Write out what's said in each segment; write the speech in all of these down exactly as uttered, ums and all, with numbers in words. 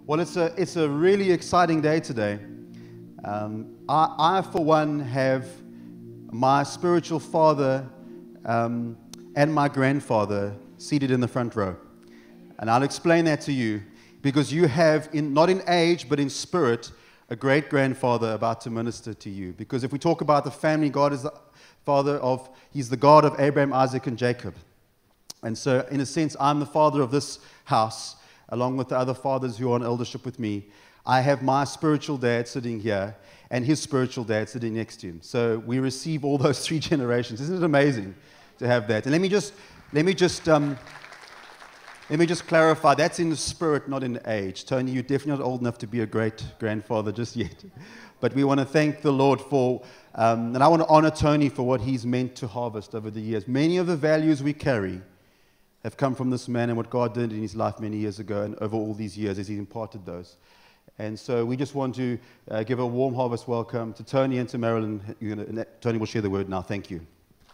Well, it's a, it's a really exciting day today. Um, I, I, for one, have my spiritual father um, and my grandfather seated in the front row. And I'll explain that to you, because you have, in, not in age, but in spirit, a great-grandfather about to minister to you. Because if we talk about the family, God is the father of, he's the God of Abraham, Isaac, and Jacob. And so, in a sense, I'm the father of this house, along with the other fathers who are on eldership with me. I have my spiritual dad sitting here, and his spiritual dad sitting next to him. So we receive all those three generations. Isn't it amazing to have that? And let me just, let me just, um, let me just clarify. That's in the spirit, not in the age. Tony, you're definitely not old enough to be a great grandfather just yet. But we want to thank the Lord for, um, and I want to honor Tony for what he's meant to harvest over the years. Many of the values we carry have come from this man and what God did in his life many years ago, and over all these years as he imparted those. And so we just want to uh, give a warm harvest welcome to Tony and to Marilyn. You're gonna, Tony will share the word now. Thank you.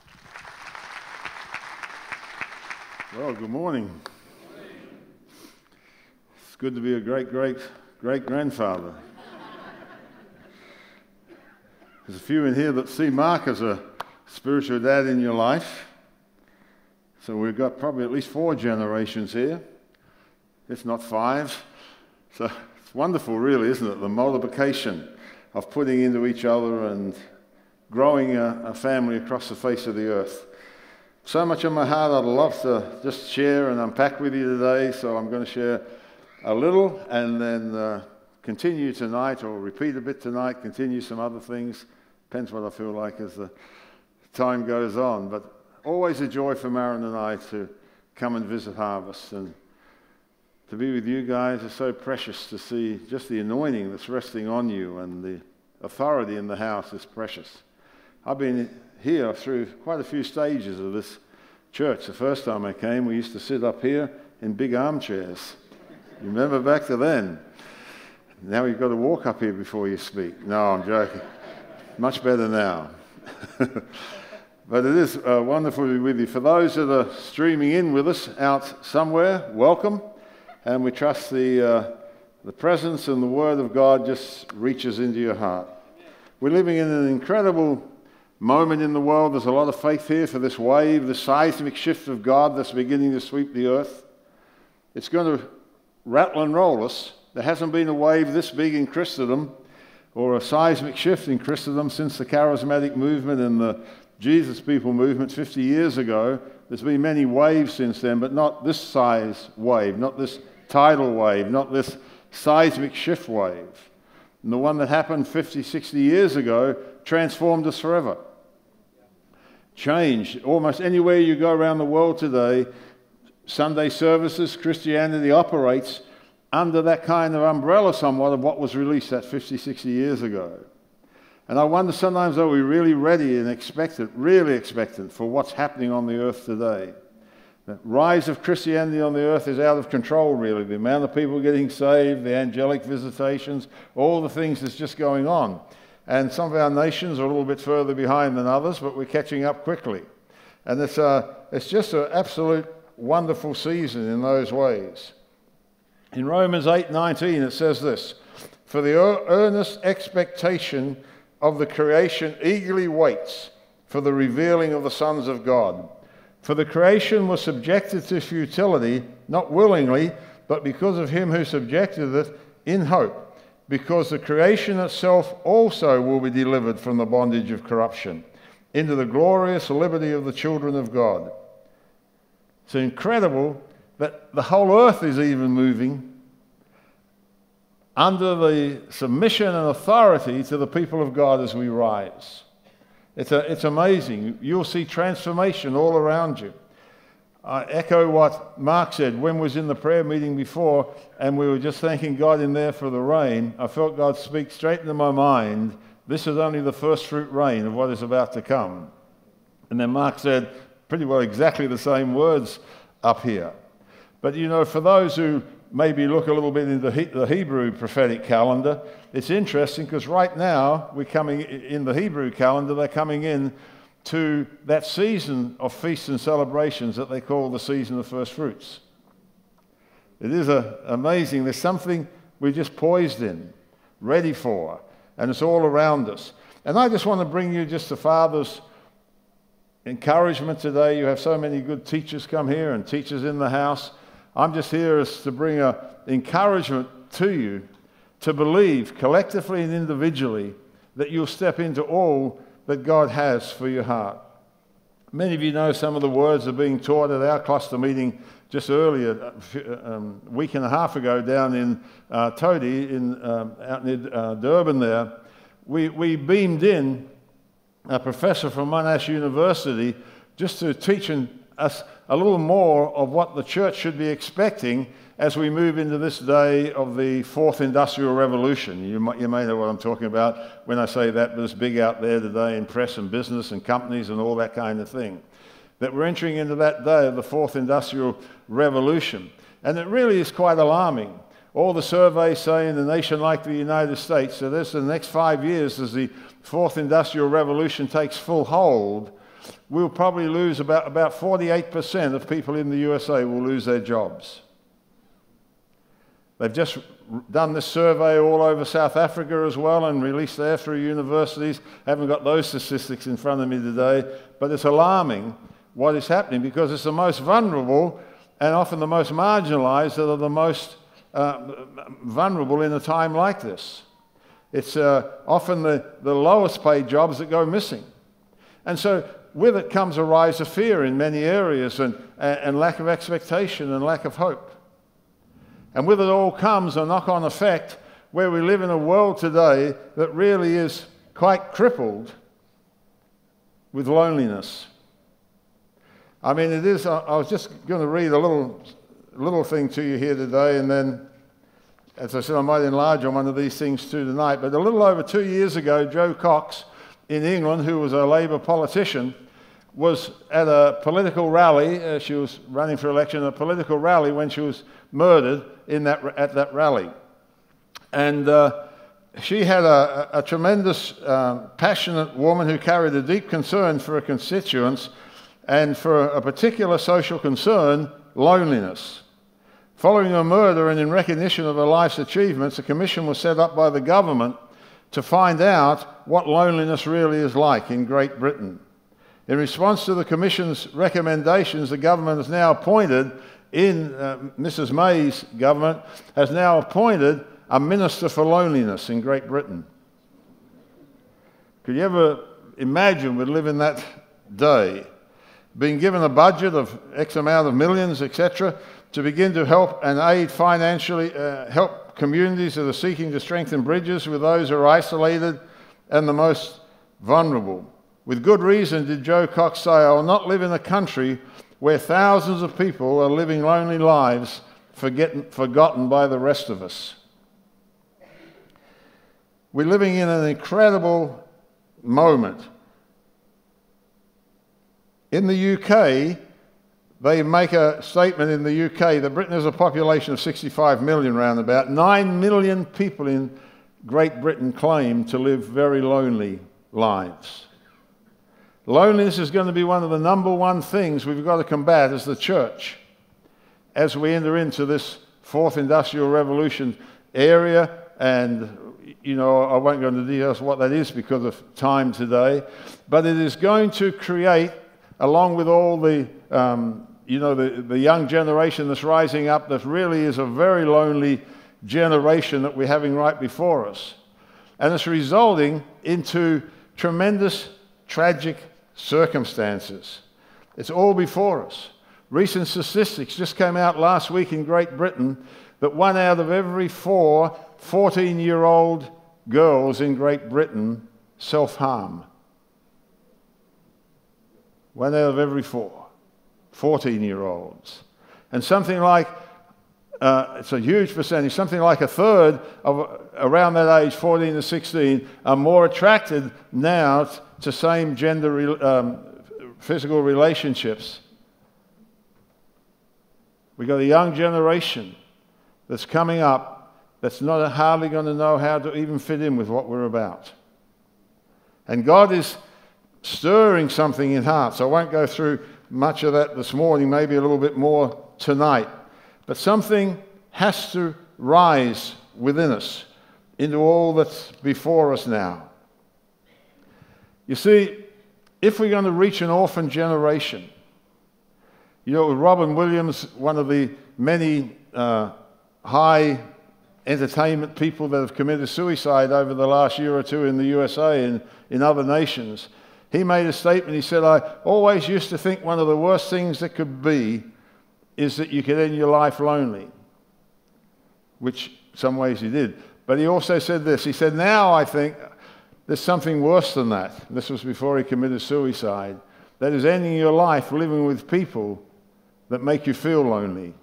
Well, good morning. It's good to be a great, great, great grandfather. There's a few in here that see Mark as a spiritual dad in your life. So we've got probably at least four generations here, if not five. So it's wonderful, really, isn't it? The multiplication of putting into each other and growing a, a family across the face of the earth. So much in my heart I'd love to just share and unpack with you today, so I'm going to share a little and then uh, continue tonight, or repeat a bit tonight, continue some other things. Depends what I feel like as the time goes on. But always a joy for Marilyn and I to come and visit Harvest, and to be with you guys is so precious. To see just the anointing that's resting on you, and the authority in the house is precious. I've been here through quite a few stages of this church. The first time I came, we used to sit up here in big armchairs. You remember back to then? Now you've got to walk up here before you speak. No, I'm joking. Much better now. But it is uh, wonderful to be with you. For those that are streaming in with us out somewhere, welcome. And we trust the, uh, the presence and the Word of God just reaches into your heart. We're living in an incredible moment in the world. There's a lot of faith here for this wave, the seismic shift of God that's beginning to sweep the earth. It's going to rattle and roll us. There hasn't been a wave this big in Christendom, or a seismic shift in Christendom, since the charismatic movement and the Jesus people movement fifty years ago. There's been many waves since then, but not this size wave, not this tidal wave, not this seismic shift wave. And the one that happened fifty, sixty years ago transformed us forever. Changed. Almost anywhere you go around the world today, Sunday services, Christianity operates under that kind of umbrella somewhat of what was released that fifty, sixty years ago. And I wonder sometimes, are we really ready and expectant, really expectant for what's happening on the earth today? The rise of Christianity on the earth is out of control, really. The amount of people getting saved, the angelic visitations, all the things that's just going on. And some of our nations are a little bit further behind than others, but we're catching up quickly. And it's, a, it's just an absolute wonderful season in those ways. In Romans eight nineteen, it says this: "For the earnest expectation of the creation eagerly waits for the revealing of the sons of God. For the creation was subjected to futility, not willingly, but because of him who subjected it, in hope, because the creation itself also will be delivered from the bondage of corruption into the glorious liberty of the children of God." It's incredible that the whole earth is even moving under the submission and authority to the people of God as we rise. It's, a, it's amazing. You'll see transformation all around you. I echo what Mark said when we was in the prayer meeting before, and we were just thanking God in there for the rain. I felt God speak straight into my mind, this is only the first fruit rain of what is about to come. And then Mark said pretty well exactly the same words up here. But you know, for those who maybe look a little bit into the Hebrew prophetic calendar, it's interesting because right now we're coming in the Hebrew calendar, they're coming in to that season of feasts and celebrations that they call the season of first fruits. It is a, amazing. There's something we're just poised in, ready for, and it's all around us. And I just want to bring you just the Father's encouragement today. You have so many good teachers come here and teachers in the house. I'm just here as to bring an encouragement to you to believe collectively and individually that you'll step into all that God has for your heart. Many of you know some of the words that are being taught at our cluster meeting just earlier, a um, week and a half ago, down in uh, Todi, in, um, out near uh, Durban there. We, we beamed in a professor from Monash University just to teach us a little more of what the church should be expecting as we move into this day of the fourth industrial revolution. You might, you may know what I'm talking about when I say that, but it's big out there today in press and business and companies and all that kind of thing. That we're entering into that day of the fourth industrial revolution. And it really is quite alarming. All the surveys say in a nation like the United States, so this the next five years as the fourth industrial revolution takes full hold, we'll probably lose about, about forty-eight percent of people in the U S A will lose their jobs. They've just done this survey all over South Africa as well and released there through universities. I haven't got those statistics in front of me today, but it's alarming what is happening because it's the most vulnerable and often the most marginalized that are the most uh, vulnerable in a time like this. It's uh, often the, the lowest paid jobs that go missing. And so with it comes a rise of fear in many areas and, and lack of expectation and lack of hope. And with it all comes a knock-on effect where we live in a world today that really is quite crippled with loneliness. I mean, it is, I was just going to read a little, little thing to you here today, and then, as I said, I might enlarge on one of these things too tonight. But a little over two years ago, Jo Cox in England, who was a Labour politician, was at a political rally. Uh, she was running for election at a political rally when she was murdered in that, at that rally. And uh, she had a, a tremendous, um, passionate woman who carried a deep concern for her constituents and for a particular social concern, loneliness. Following her murder and in recognition of her life's achievements, a commission was set up by the government to find out what loneliness really is like in Great Britain. In response to the Commission's recommendations, the government has now appointed, in uh, Missus May's government, has now appointed a Minister for Loneliness in Great Britain. Could you ever imagine we'd live in that day, being given a budget of X amount of millions, et cetera, to begin to help and aid financially, uh, help communities that are seeking to strengthen bridges with those who are isolated and the most vulnerable. With good reason did Jo Cox say, "I will not live in a country where thousands of people are living lonely lives, forgetting, forgotten by the rest of us." We're living in an incredible moment. In the U K, they make a statement in the U K that Britain has a population of sixty-five million roundabout. Nine million people in Great Britain claim to live very lonely lives. Loneliness is going to be one of the number one things we've got to combat as the church as we enter into this fourth industrial revolution area. And, you know, I won't go into details what that is because of time today, but it is going to create, along with all the, um, you know, the, the young generation that's rising up, that really is a very lonely generation that we're having right before us. And it's resulting into tremendous, tragic circumstances. It's all before us. Recent statistics just came out last week in Great Britain that one out of every four fourteen-year-old girls in Great Britain self-harm. One out of every four fourteen-year-olds. And something like, uh, it's a huge percentage, something like a third of around that age, fourteen to sixteen, are more attracted now to same gender um, physical relationships. We've got a young generation that's coming up that's not hardly going to know how to even fit in with what we're about. And God is stirring something in hearts. I won't go through much of that this morning, maybe a little bit more tonight. But something has to rise within us into all that's before us now. You see, if we're going to reach an orphan generation, you know, Robin Williams, one of the many uh, high entertainment people that have committed suicide over the last year or two in the U S A and in other nations, he made a statement. He said, I always used to think one of the worst things that could be is that you could end your life lonely, which some ways he did. But he also said this. He said, now I think there's something worse than that. This was before he committed suicide. That is ending your life living with people that make you feel lonely.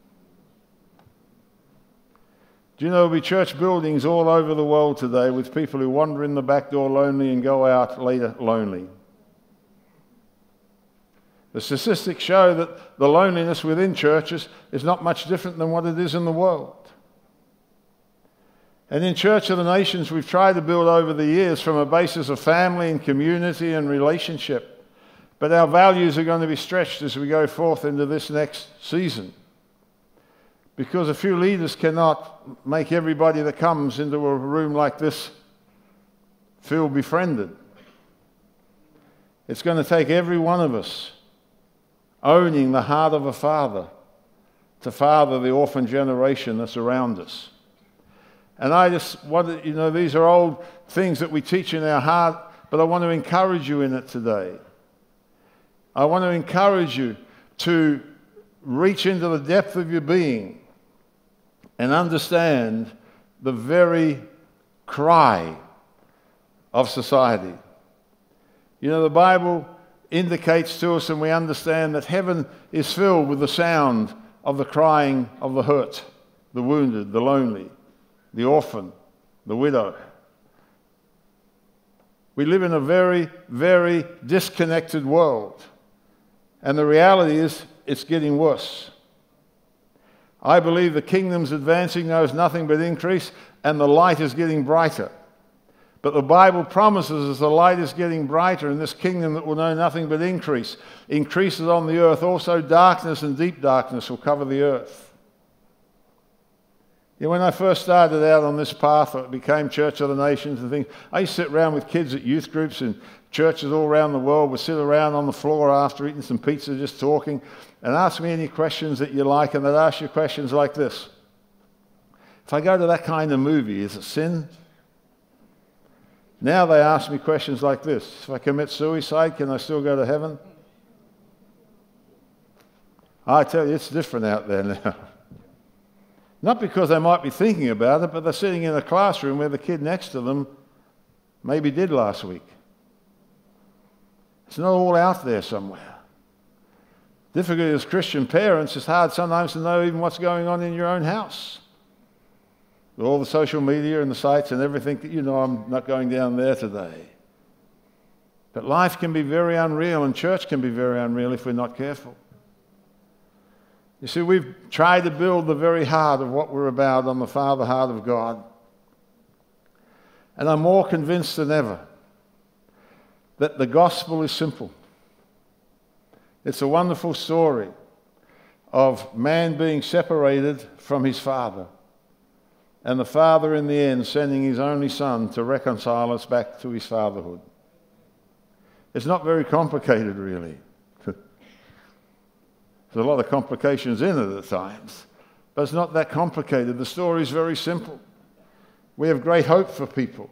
Do you know there'll be church buildings all over the world today with people who wander in the back door lonely and go out later lonely? The statistics show that the loneliness within churches is not much different than what it is in the world. And in Church of the Nations, we've tried to build over the years from a basis of family and community and relationship. But our values are going to be stretched as we go forth into this next season. Because a few leaders cannot make everybody that comes into a room like this feel befriended. It's going to take every one of us owning the heart of a father to father the orphan generation that's around us. And I just want to, you know, these are old things that we teach in our heart, but I want to encourage you in it today. I want to encourage you to reach into the depth of your being and understand the very cry of society. You know, the Bible indicates to us, and we understand, that heaven is filled with the sound of the crying of the hurt, the wounded, the lonely, the orphan, the widow. We live in a very, very disconnected world. And the reality is, it's getting worse. I believe the kingdom's advancing knows nothing but increase, and the light is getting brighter. But the Bible promises as the light is getting brighter in this kingdom that will know nothing but increase, increases on the earth, also darkness and deep darkness will cover the earth. You know, when I first started out on this path, it became Church of the Nations and things, I used to sit around with kids at youth groups and churches all around the world. We'd sit around on the floor after eating some pizza just talking and ask me any questions that you like, and they'd ask you questions like this. If I go to that kind of movie, is it sin? Now they ask me questions like this. If I commit suicide, can I still go to heaven? I tell you, it's different out there now. Not because they might be thinking about it, but they're sitting in a classroom where the kid next to them maybe did last week. It's not all out there somewhere. Difficulty as Christian parents, it's hard sometimes to know even what's going on in your own house. With all the social media and the sites and everything, you know, I'm not going down there today. But life can be very unreal, and church can be very unreal if we're not careful. You see, we've tried to build the very heart of what we're about on the Father heart of God. And I'm more convinced than ever that the gospel is simple. It's a wonderful story of man being separated from his Father, and the Father in the end sending his only Son to reconcile us back to his fatherhood. It's not very complicated, really. There's a lot of complications in it at times, but it's not that complicated. The story is very simple. We have great hope for people.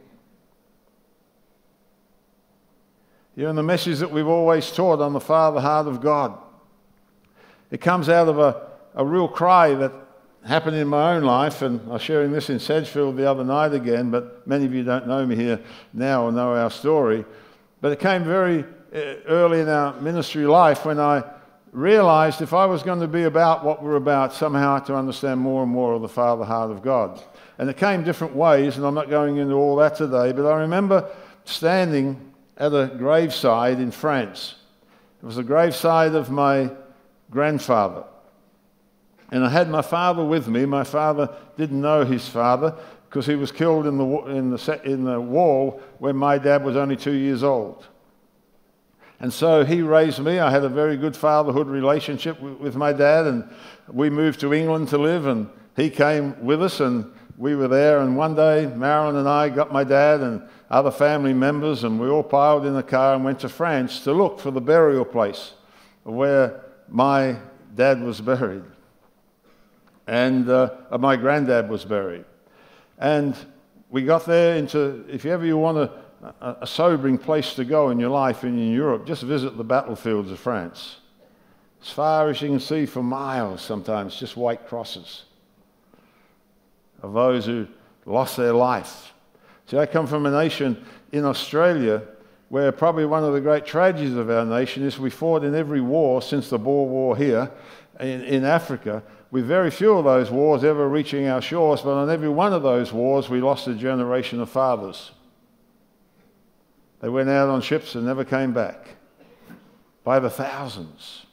You know, in the message that we've always taught on the Father heart of God, it comes out of a, a real cry that happened in my own life, and I was sharing this in Sedgefield the other night again, but many of you don't know me here now or know our story. But it came very early in our ministry life when I realized if I was going to be about what we're about, somehow I had to understand more and more of the Father heart of God. And it came different ways, and I'm not going into all that today, but I remember standing at a graveside in France. It was the graveside of my grandfather. And I had my father with me. My father didn't know his father because he was killed in the, in the, in the war when my dad was only two years old. And so he raised me. I had a very good fatherhood relationship with, with my dad, and we moved to England to live, and he came with us, and we were there, and one day Marilyn and I got my dad and other family members, and we all piled in the car and went to France to look for the burial place where my dad was buried, and uh, my granddad was buried. And we got there into, if ever you want a, a, a sobering place to go in your life and in Europe, just visit the battlefields of France. As far as you can see for miles sometimes, just white crosses of those who lost their life. See, I come from a nation in Australia where probably one of the great tragedies of our nation is we fought in every war since the Boer War here in, in Africa, with very few of those wars ever reaching our shores, but on every one of those wars we lost a generation of fathers. They went out on ships and never came back, by the thousands.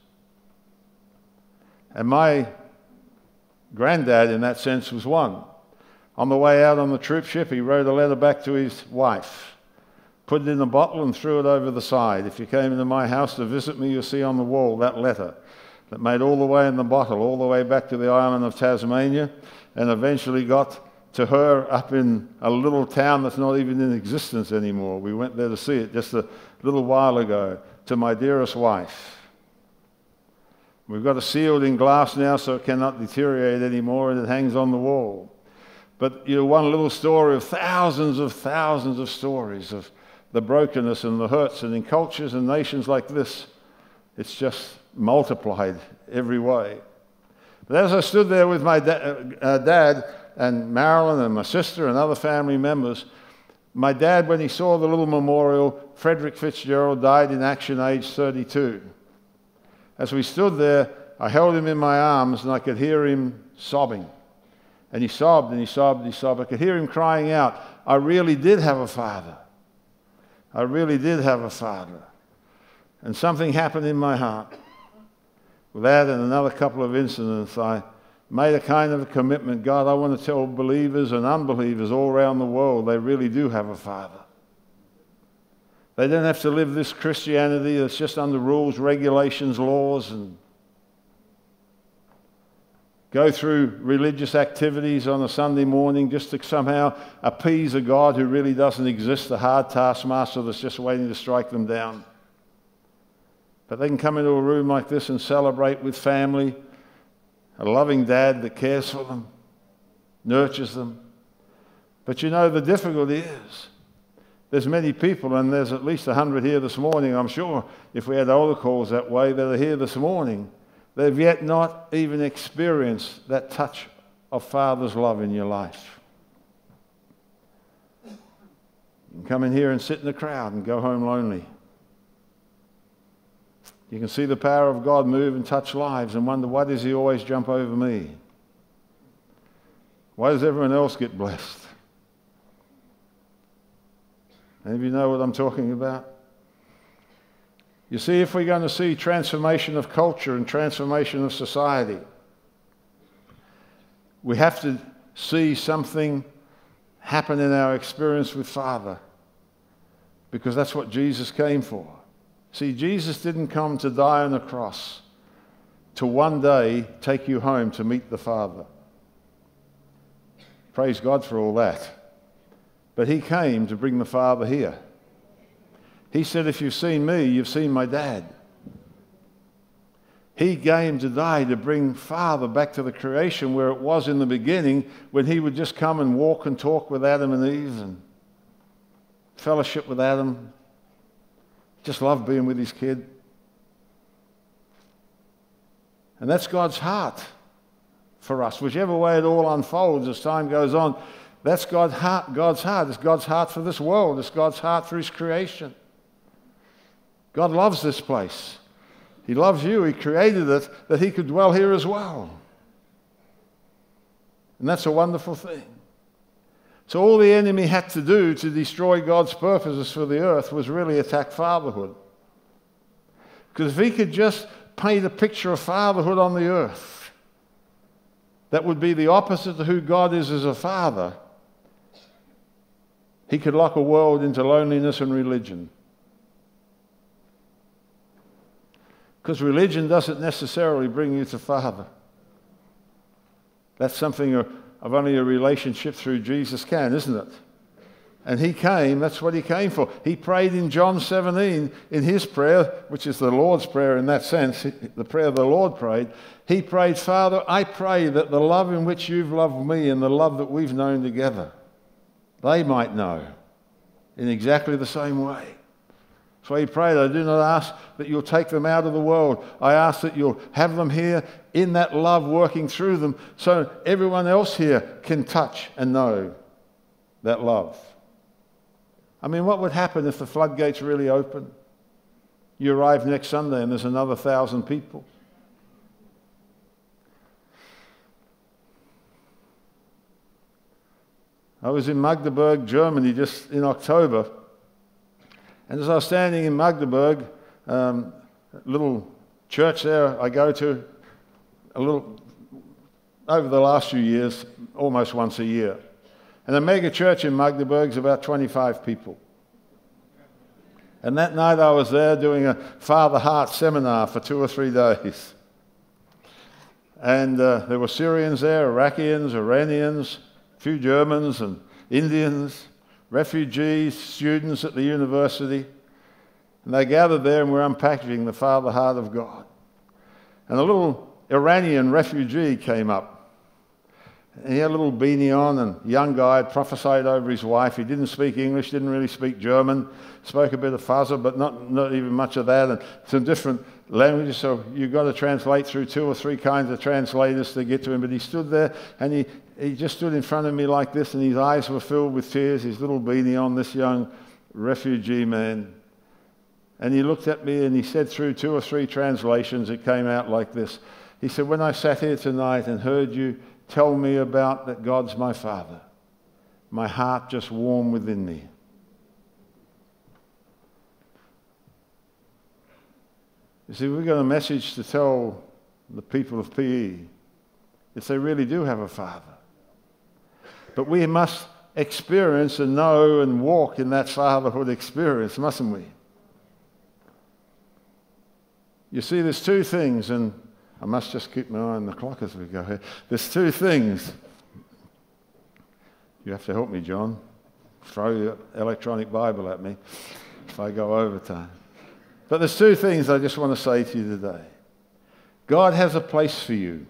And my granddad, in that sense, was one. On the way out on the troop ship, he wrote a letter back to his wife, put it in a bottle and threw it over the side. If you came into my house to visit me, you'll see on the wall that letter that made all the way in the bottle, all the way back to the island of Tasmania, and eventually got to her up in a little town that's not even in existence anymore. We went there to see it just a little while ago, to my dearest wife. We've got it sealed in glass now so it cannot deteriorate anymore, and it hangs on the wall. But you know, one little story of thousands of thousands of stories of the brokenness and the hurts, and in cultures and nations like this, it's just multiplied every way. But as I stood there with my da- uh, dad and Marilyn and my sister and other family members, my dad, when he saw the little memorial, Frederick Fitzgerald died in action, age thirty-two. As we stood there, I held him in my arms and I could hear him sobbing. And he sobbed and he sobbed and he sobbed. I could hear him crying out, I really did have a father. I really did have a father. And something happened in my heart. With that and another couple of incidents, I made a kind of a commitment. God, I want to tell believers and unbelievers all around the world they really do have a father. They don't have to live this Christianity that's just under rules, regulations, laws, and go through religious activities on a Sunday morning just to somehow appease a God who really doesn't exist, a hard taskmaster that's just waiting to strike them down. But they can come into a room like this and celebrate with family, a loving dad that cares for them, nurtures them. But you know, the difficulty is, there's many people, and there's at least a hundred here this morning, I'm sure, if we had older calls that way, that are here this morning. They've yet not even experienced that touch of Father's love in your life. You can come in here and sit in the crowd and go home lonely. You can see the power of God move and touch lives and wonder, why does he always jump over me? Why does everyone else get blessed? Any of you know what I'm talking about? You see, if we're going to see transformation of culture and transformation of society, we have to see something happen in our experience with Father, because that's what Jesus came for. See, Jesus didn't come to die on a cross to one day take you home to meet the Father. Praise God for all that. But he came to bring the Father here. He said, if you've seen me, you've seen my dad. He came to die to bring Father back to the creation where it was in the beginning, when he would just come and walk and talk with Adam and Eve and fellowship with Adam. Just loved being with his kid. And that's God's heart for us. Whichever way it all unfolds as time goes on, that's God's heart. God's heart. It's God's heart for this world. It's God's heart for his creation. God loves this place. He loves you. He created it that he could dwell here as well. And that's a wonderful thing. So all the enemy had to do to destroy God's purposes for the earth was really attack fatherhood. Because if he could just paint a picture of fatherhood on the earth that would be the opposite to who God is as a father, he could lock a world into loneliness and religion. Because religion doesn't necessarily bring you to Father. That's something a, of only a relationship through Jesus can, isn't it? And he came, that's what he came for. He prayed in John seventeen, in his prayer, which is the Lord's prayer in that sense, the prayer the Lord prayed. He prayed, Father, I pray that the love in which you've loved me and the love that we've known together, they might know in exactly the same way. So he prayed, I do not ask that you'll take them out of the world. I ask that you'll have them here in that love working through them so everyone else here can touch and know that love. I mean, what would happen if the floodgates really opened? You arrive next Sunday and there's another thousand people. I was in Magdeburg, Germany, just in October. And as I was standing in Magdeburg, um, a little church there I go to, a little over the last few years, almost once a year. And the mega church in Magdeburg is about twenty-five people. And that night I was there doing a Father Heart seminar for two or three days. And uh, there were Syrians there, Iraqians, Iranians, a few Germans and Indians, refugees, students at the university. And they gathered there and were unpacking the Father Heart of God. And a little Iranian refugee came up. And he had a little beanie on, and a young guy had prophesied over his wife. He didn't speak English, didn't really speak German, spoke a bit of Fuzzer, but not, not even much of that, and some different languages, so you've got to translate through two or three kinds of translators to get to him. But he stood there, and he, he just stood in front of me like this, and his eyes were filled with tears, his little beanie on, this young refugee man. And he looked at me, and he said through two or three translations, it came out like this. He said, when I sat here tonight and heard you tell me about that God's my Father, my heart just warmed within me. You see, we've got a message to tell the people of P E if they really do have a Father. But we must experience and know and walk in that fatherhood experience, mustn't we? You see, there's two things, and I must just keep my eye on the clock as we go here. There's two things. You have to help me, John. Throw your electronic Bible at me if I go over time. But there's two things I just want to say to you today. God has a place for you,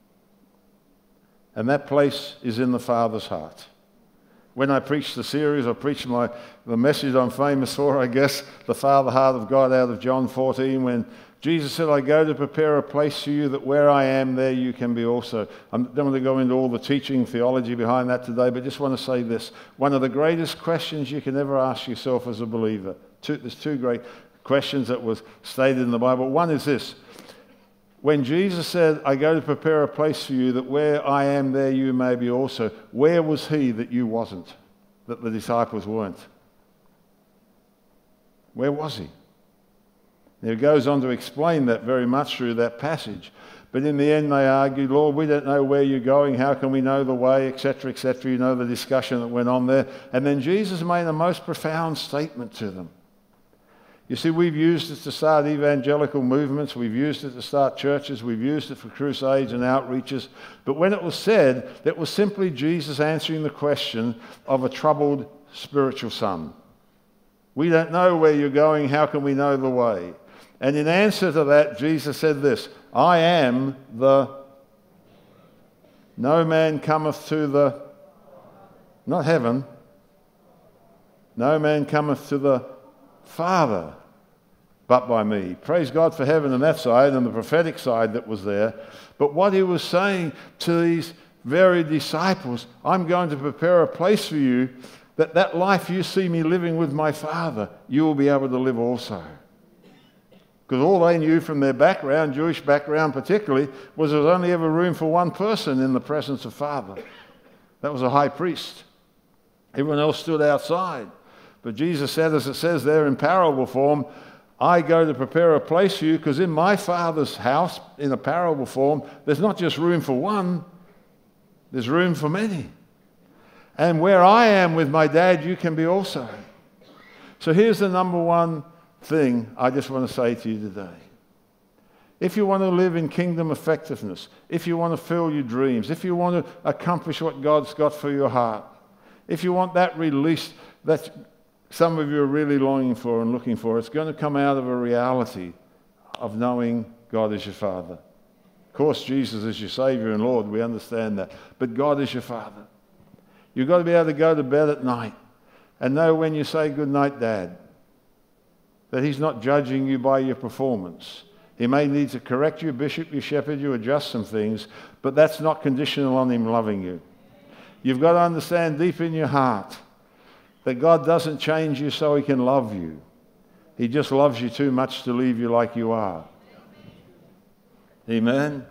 and that place is in the Father's heart. When I preached the series, I preached my, the message I'm famous for, I guess, the Father Heart of God out of John fourteen, when Jesus said, I go to prepare a place for you that where I am, there you can be also. I don't want to go into all the teaching, theology behind that today, but just want to say this. One of the greatest questions you can ever ask yourself as a believer, two, there's two great questions that was stated in the Bible. One is this. When Jesus said, I go to prepare a place for you that where I am, there you may be also, where was he that you wasn't, that the disciples weren't? Where was he? It goes on to explain that very much through that passage. But in the end, they argued, Lord, we don't know where you're going. How can we know the way, et cetera, et cetera. You know the discussion that went on there. And then Jesus made a most profound statement to them. You see, we've used it to start evangelical movements. We've used it to start churches. We've used it for crusades and outreaches. But when it was said, it was simply Jesus answering the question of a troubled spiritual son. We don't know where you're going. How can we know the way? And in answer to that, Jesus said this, I am the, no man cometh to the, not heaven, no man cometh to the Father but by me. Praise God for heaven and that side and the prophetic side that was there. But what he was saying to these very disciples, I'm going to prepare a place for you that that life you see me living with my Father, you will be able to live also. Because all they knew from their background, Jewish background particularly, was there was only ever room for one person in the presence of Father. That was a high priest. Everyone else stood outside. But Jesus said, as it says there in parable form, I go to prepare a place for you because in my Father's house, in a parable form, there's not just room for one, there's room for many. And where I am with my dad, you can be also. So here's the number one thing I just want to say to you today. if you want to live in kingdom effectiveness, if you want to fill your dreams, if you want to accomplish what God's got for your heart, if you want that release that some of you are really longing for and looking for, it's going to come out of a reality of knowing God is your Father. Of course, Jesus is your Savior and Lord. We understand that. But God is your Father. You've got to be able to go to bed at night and know when you say good night, Dad, that He's not judging you by your performance. He may need to correct you, bishop you, shepherd you, adjust some things, but that's not conditional on Him loving you. You've got to understand deep in your heart that God doesn't change you so He can love you. He just loves you too much to leave you like you are. Amen?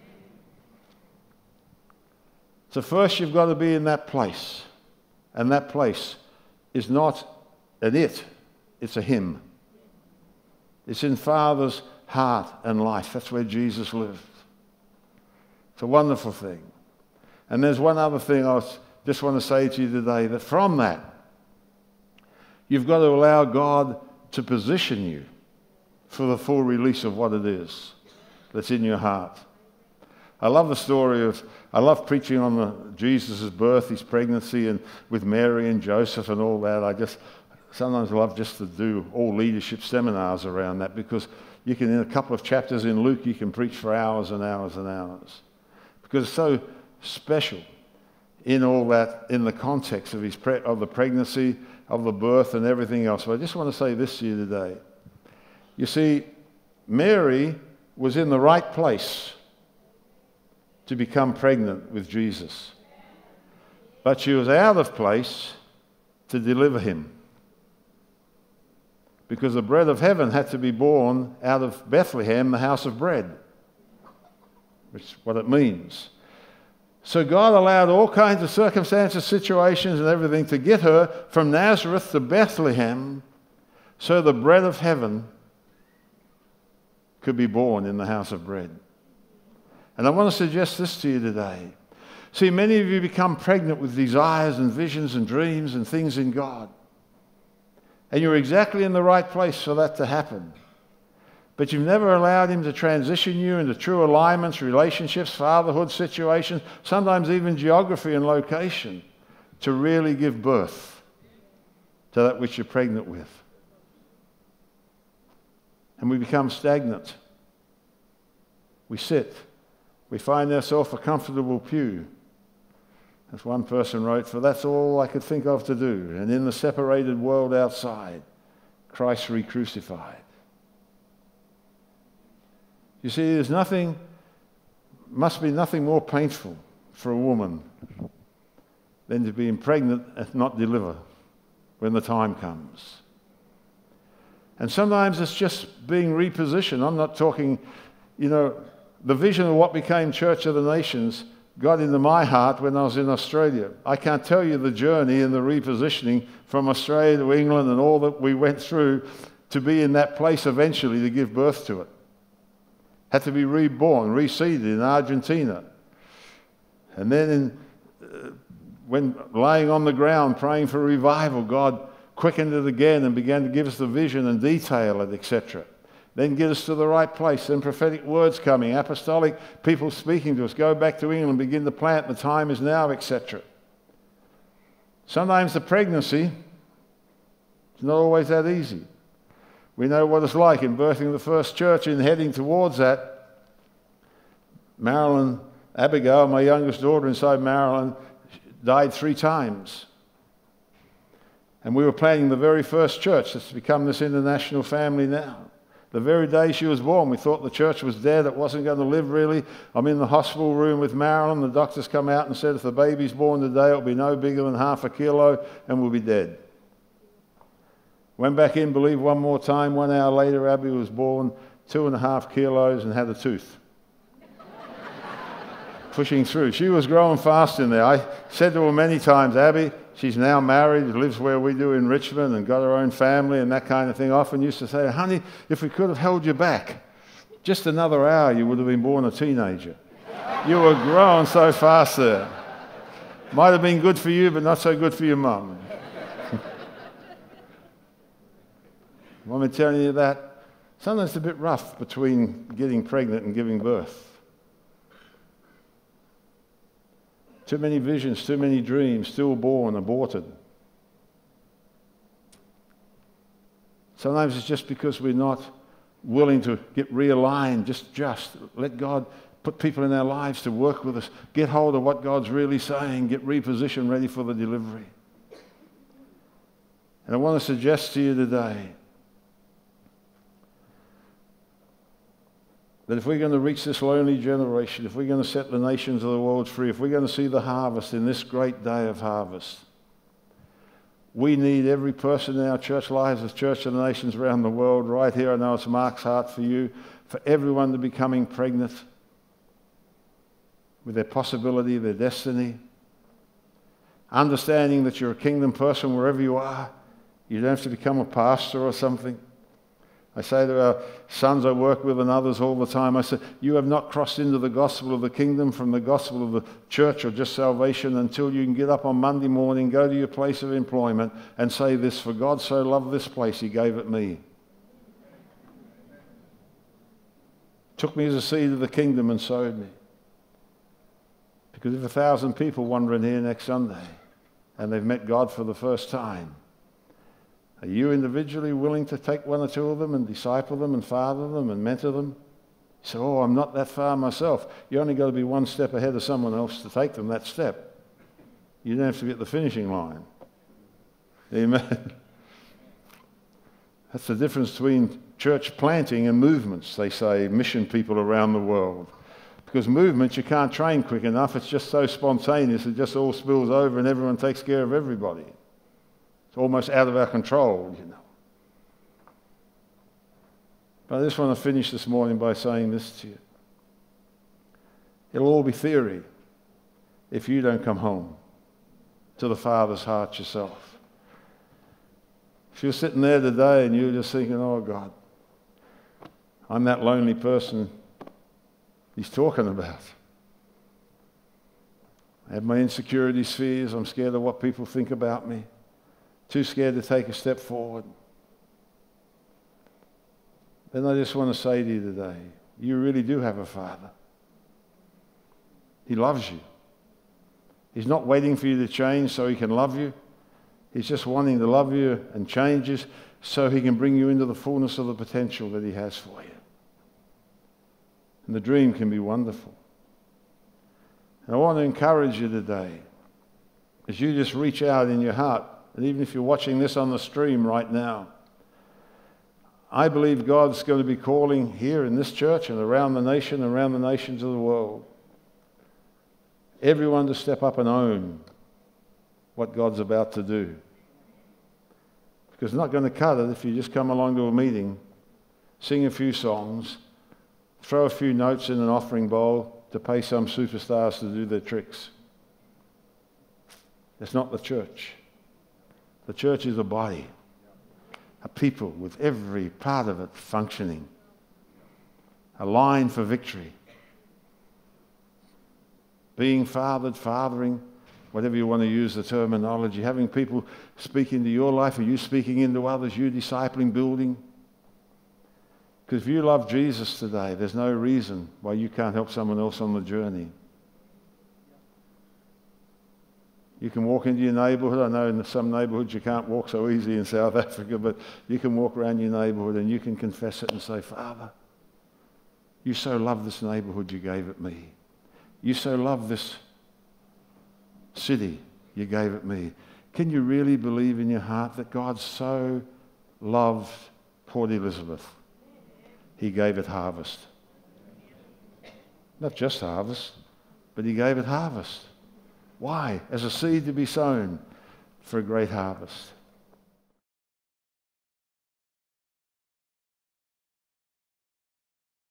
So first you've got to be in that place. And that place is not an it, it's a Him. It's in Father's heart and life. That's where Jesus lived. It's a wonderful thing. And there's one other thing I just want to say to you today, that from that, you've got to allow God to position you for the full release of what it is that's in your heart. I love the story of, I love preaching on the, Jesus' birth, His pregnancy, and with Mary and Joseph and all that. I just sometimes love just to do all leadership seminars around that, because you can, in a couple of chapters in Luke, you can preach for hours and hours and hours. Because it's so special in all that, in the context of, his pre- of the pregnancy, of the birth and everything else. But I just want to say this to you today. You see, Mary was in the right place to become pregnant with Jesus. But she was out of place to deliver Him. Because the bread of heaven had to be born out of Bethlehem, the house of bread, which is what it means. So God allowed all kinds of circumstances, situations, and everything to get her from Nazareth to Bethlehem so the bread of heaven could be born in the house of bread. And I want to suggest this to you today. See, many of you become pregnant with desires and visions and dreams and things in God. And you're exactly in the right place for that to happen. But you've never allowed Him to transition you into true alignments, relationships, fatherhood situations, sometimes even geography and location, to really give birth to that which you're pregnant with. And we become stagnant. We sit. We find ourselves a comfortable pew. As one person wrote, for that's all I could think of to do. And in the separated world outside, Christ re-crucified. You see, there's nothing, must be nothing more painful for a woman than to be pregnant and not deliver when the time comes. And sometimes it's just being repositioned. I'm not talking, you know, the vision of what became Church of the Nations got into my heart when I was in Australia. I can't tell you the journey and the repositioning from Australia to England and all that we went through to be in that place eventually to give birth to it. Had to be reborn, reseeded in Argentina. And then in, uh, when laying on the ground praying for revival, God quickened it again and began to give us the vision and detail it, et cetera. Then get us to the right place. Then prophetic words coming, apostolic people speaking to us. Go back to England, begin to plant. The time is now, et cetera. Sometimes the pregnancy is not always that easy. We know what it's like in birthing the first church and heading towards that. Marilyn, Abigail, my youngest daughter inside Marilyn, died three times. And we were planning the very first church that's become this international family now. The very day she was born, we thought the church was dead. It wasn't going to live, really. I'm in the hospital room with Marilyn. The doctors come out and said, if the baby's born today, it'll be no bigger than half a kilo and we'll be dead. Went back in, believe one more time. One hour later, Abby was born, two and a half kilos and had a tooth. Pushing through. She was growing fast in there. I said to her many times, Abby, she's now married, lives where we do in Richmond and got her own family and that kind of thing. I often used to say, honey, if we could have held you back just another hour, you would have been born a teenager. You were growing so fast there. Might have been good for you, but not so good for your mum. Want me telling you that? Sometimes it's a bit rough between getting pregnant and giving birth. Too many visions, too many dreams, stillborn, aborted. Sometimes it's just because we're not willing to get realigned, just just let God put people in our lives to work with us, get hold of what God's really saying, get repositioned, ready for the delivery. And I want to suggest to you today that if we're going to reach this lonely generation, if we're going to set the nations of the world free, if we're going to see the harvest in this great day of harvest, we need every person in our church lives, as Church of the Nations around the world, right here. I know it's Mark's heart for you, for everyone to be becoming pregnant with their possibility, their destiny, understanding that you're a kingdom person wherever you are. You don't have to become a pastor or something. I say to our sons I work with and others all the time, I say, you have not crossed into the gospel of the kingdom from the gospel of the church or just salvation until you can get up on Monday morning, go to your place of employment and say this, for God so loved this place, he gave it me. Took me as a seed of the kingdom and sowed me. Because if a thousand people wander in here next Sunday and they've met God for the first time, are you individually willing to take one or two of them and disciple them and father them and mentor them? So, oh, I'm not that far myself. You only got to be one step ahead of someone else to take them that step. You don't have to be at the finishing line. Amen. That's the difference between church planting and movements, they say, mission people around the world. Because movements you can't train quick enough. It's just so spontaneous. It just all spills over and everyone takes care of everybody. Almost out of our control, you know. But I just want to finish this morning by saying this to you. It'll all be theory if you don't come home to the Father's heart yourself. If you're sitting there today and you're just thinking, oh God, I'm that lonely person he's talking about. I have my insecurities, fears, I'm scared of what people think about me. Too scared to take a step forward. Then I just want to say to you today, you really do have a Father. He loves you. He's not waiting for you to change so he can love you. He's just wanting to love you and change you so he can bring you into the fullness of the potential that he has for you. And the dream can be wonderful. And I want to encourage you today, as you just reach out in your heart, and even if you're watching this on the stream right now, I believe God's going to be calling here in this church and around the nation, around the nations of the world, everyone to step up and own what God's about to do. Because it's not going to cut it if you just come along to a meeting, sing a few songs, throw a few notes in an offering bowl to pay some superstars to do their tricks. It's not the church. The church is a body, a people with every part of it functioning, a line for victory, being fathered, fathering, whatever you want to use the terminology, having people speak into your life, or you speaking into others, you discipling, building. Because if you love Jesus today, there's no reason why you can't help someone else on the journey. You can walk into your neighbourhood. I know in some neighbourhoods you can't walk so easy in South Africa, but you can walk around your neighbourhood and you can confess it and say, Father, you so love this neighbourhood, you gave it me. You so love this city, you gave it me. Can you really believe in your heart that God so loved Port Elizabeth? He gave it harvest. Not just harvest, but he gave it harvest. Why? As a seed to be sown for a great harvest.